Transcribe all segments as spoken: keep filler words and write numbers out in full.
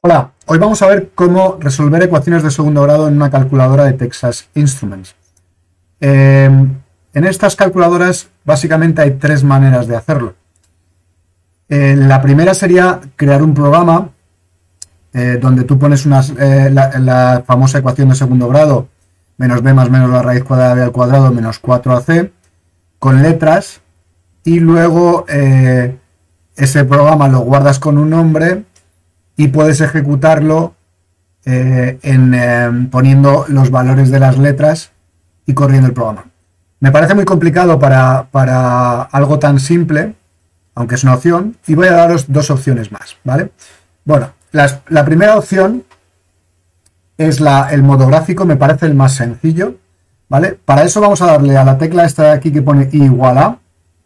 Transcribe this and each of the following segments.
Hola, hoy vamos a ver cómo resolver ecuaciones de segundo grado en una calculadora de Texas Instruments. Eh, en estas calculadoras básicamente hay tres maneras de hacerlo. Eh, la primera sería crear un programa eh, donde tú pones unas, eh, la, la famosa ecuación de segundo grado, menos b más menos la raíz cuadrada de b al cuadrado menos cuatro a c, con letras, y luego eh, ese programa lo guardas con un nombre y puedes ejecutarlo eh, en, eh, poniendo los valores de las letras y corriendo el programa. Me parece muy complicado para, para algo tan simple, aunque es una opción, y voy a daros dos opciones más, ¿vale? Bueno, las, la primera opción es la, el modo gráfico, me parece el más sencillo, ¿vale? Para eso vamos a darle a la tecla esta de aquí que pone igual a,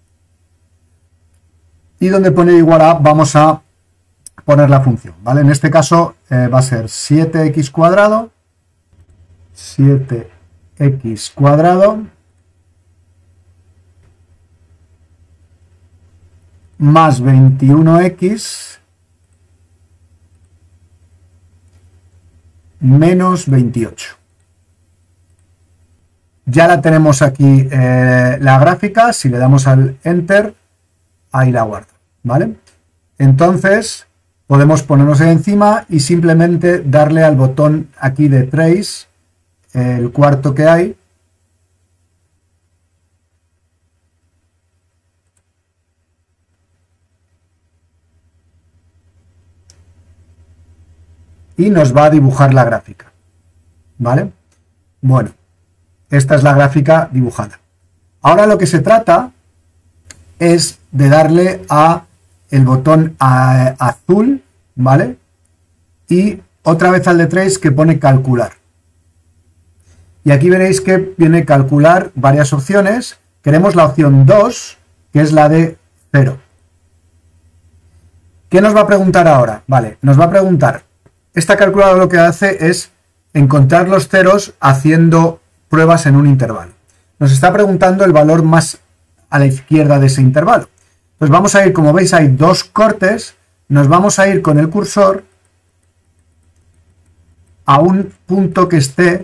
y donde pone igual a vamos a poner la función, ¿vale? En este caso eh, va a ser siete equis cuadrado, siete equis cuadrado, más veintiuno equis, menos veintiocho. Ya la tenemos aquí eh, la gráfica, si le damos al Enter, ahí la guardo, ¿vale? Entonces podemos ponernos encima y simplemente darle al botón aquí de Trace, el cuarto que hay, y nos va a dibujar la gráfica, ¿vale? Bueno, esta es la gráfica dibujada. Ahora lo que se trata es de darle a el botón a, azul, ¿vale? Y otra vez al de Trace que pone calcular. Y aquí veréis que viene calcular varias opciones. Queremos la opción dos, que es la de cero. ¿Qué nos va a preguntar ahora? Vale, nos va a preguntar, esta calculadora lo que hace es encontrar los ceros haciendo pruebas en un intervalo. Nos está preguntando el valor más a la izquierda de ese intervalo. Pues vamos a ir, como veis hay dos cortes, nos vamos a ir con el cursor a un punto que esté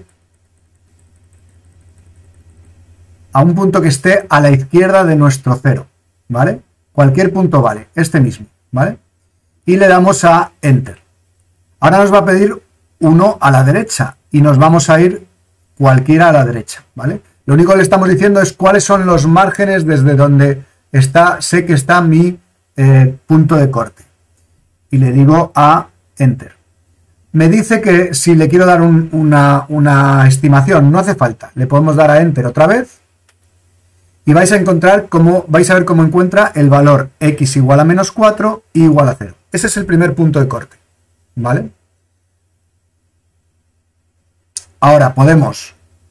a un punto que esté a la izquierda de nuestro cero, ¿vale? Cualquier punto vale, este mismo, ¿vale? Y le damos a Enter. Ahora nos va a pedir uno a la derecha y nos vamos a ir cualquiera a la derecha, ¿vale? Lo único que le estamos diciendo es cuáles son los márgenes desde donde está, sé que está mi eh, punto de corte. Y le digo a Enter. Me dice que si le quiero dar un, una, una estimación, no hace falta. Le podemos dar a Enter otra vez. Y vais a encontrar cómo, vais a ver cómo encuentra el valor x igual a menos cuatro igual a cero. Ese es el primer punto de corte, ¿vale? Ahora podemos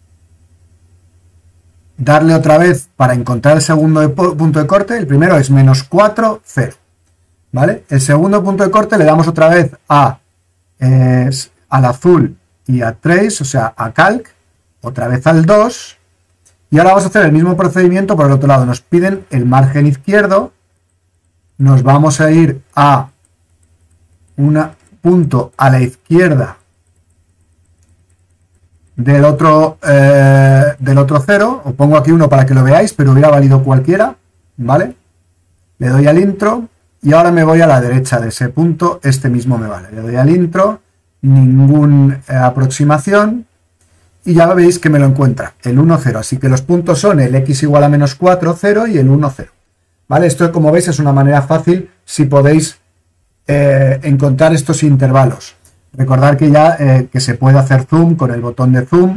darle otra vez para encontrar el segundo de punto de corte. El primero es menos cuatro, cero, ¿vale? El segundo punto de corte le damos otra vez a eh, al azul y a Trace, o sea, a Calc, otra vez al dos, y ahora vamos a hacer el mismo procedimiento por el otro lado. Nos piden el margen izquierdo, nos vamos a ir a un punto a la izquierda del otro eh, del otro cero, os pongo aquí uno para que lo veáis, pero hubiera valido cualquiera, ¿vale? Le doy al intro y ahora me voy a la derecha de ese punto, este mismo me vale. Le doy al intro, ninguna eh, aproximación, y ya veis que me lo encuentra, el uno, cero. Así que los puntos son el x igual a menos cuatro, cero y el uno, cero. ¿Vale? Esto, como veis, es una manera fácil si podéis eh, encontrar estos intervalos. Recordad que ya eh, que se puede hacer zoom con el botón de zoom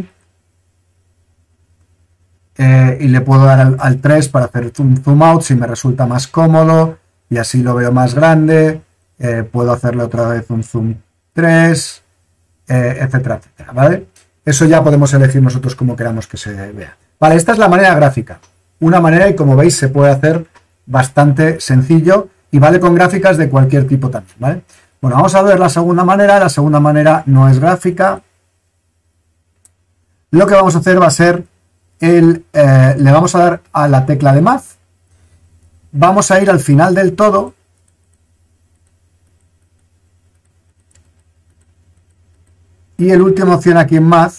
eh, y le puedo dar al, al tres para hacer zoom, zoom out si me resulta más cómodo y así lo veo más grande. Eh, puedo hacerle otra vez un zoom tres, eh, etcétera, etcétera, ¿vale? Eso ya podemos elegir nosotros como queramos que se vea. Vale, esta es la manera gráfica. Una manera y como veis se puede hacer bastante sencillo y vale con gráficas de cualquier tipo también, ¿vale? Bueno, vamos a ver la segunda manera. La segunda manera no es gráfica. Lo que vamos a hacer va a ser, el, eh, le vamos a dar a la tecla de Math. Vamos a ir al final del todo Y la última opción aquí en Math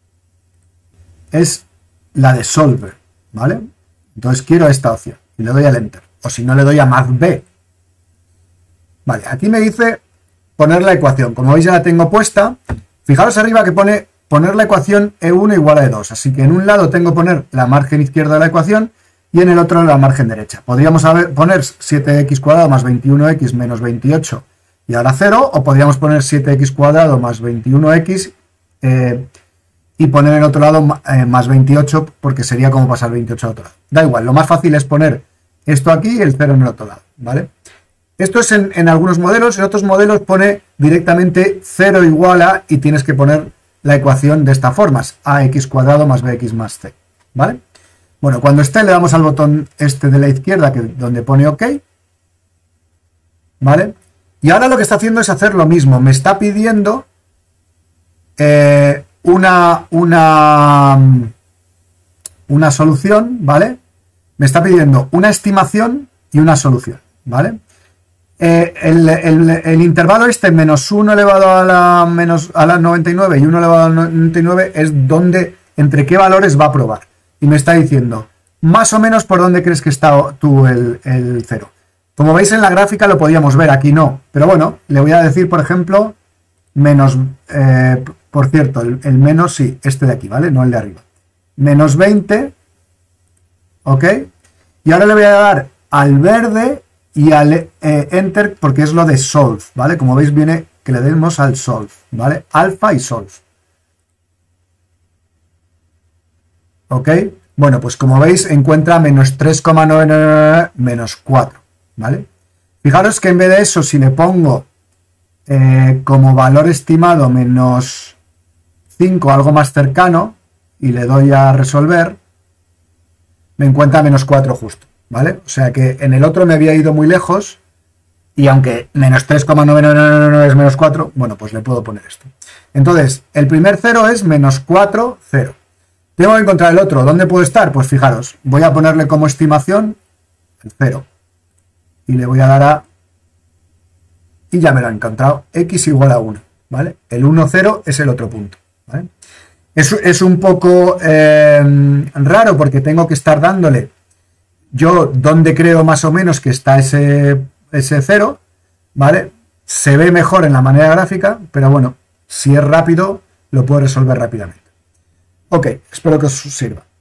es la de Solver, ¿vale? Entonces quiero esta opción y le doy al Enter. O si no, le doy a Math B. Vale, aquí me dice poner la ecuación. Como veis ya la tengo puesta. Fijaros arriba que pone poner la ecuación E uno igual a E dos. Así que en un lado tengo que poner la margen izquierda de la ecuación y en el otro la margen derecha. Podríamos haber, poner siete equis cuadrado más veintiuno equis menos veintiocho y ahora cero. O podríamos poner siete equis cuadrado más veintiuno equis eh, y poner en el otro lado eh, más veintiocho, porque sería como pasar veintiocho al otro lado. Da igual, lo más fácil es poner esto aquí y el cero en el otro lado, ¿vale? Esto es en, en algunos modelos, en otros modelos pone directamente cero igual a y tienes que poner la ecuación de esta forma, ax cuadrado más bx más c, ¿vale? Bueno, cuando esté le damos al botón este de la izquierda, que donde pone OK, ¿vale? Y ahora lo que está haciendo es hacer lo mismo, me está pidiendo eh, una, una, una solución, ¿vale? Me está pidiendo una estimación y una solución, ¿vale? Eh, el, el, el intervalo este, menos uno elevado a la, menos, a la noventa y nueve y uno elevado a la noventa y nueve, es donde, entre qué valores va a probar. Y me está diciendo, más o menos por dónde crees que está tú el, el cero. Como veis en la gráfica lo podíamos ver, aquí no. Pero bueno, le voy a decir, por ejemplo, menos, eh, por cierto, el, el menos, sí, este de aquí, ¿vale? No el de arriba. Menos veinte, ¿ok? Y ahora le voy a dar al verde y al eh, Enter, porque es lo de Solve, ¿vale? Como veis viene que le demos al Solve, ¿vale? Alfa y Solve. ¿Ok? Bueno, pues como veis encuentra menos tres coma novecientos noventa y nueve menos cuatro, ¿vale? Fijaros que en vez de eso, si le pongo eh, como valor estimado menos cinco, algo más cercano, y le doy a resolver, me encuentra menos cuatro justo, ¿vale? O sea que en el otro me había ido muy lejos, y aunque menos tres coma novecientos noventa y nueve es menos cuatro, bueno, pues le puedo poner esto. Entonces, el primer cero es menos cuatro, cero. Tengo que encontrar el otro. ¿Dónde puede estar? Pues fijaros, voy a ponerle como estimación el cero. Y le voy a dar a... Y ya me lo ha encontrado. X igual a uno, ¿vale? El uno, cero es el otro punto, ¿vale? Es, es un poco eh, raro porque tengo que estar dándole yo dónde creo más o menos que está ese, ese cero, ¿vale? Se ve mejor en la manera gráfica, pero bueno, si es rápido, lo puedo resolver rápidamente. Ok, espero que os sirva.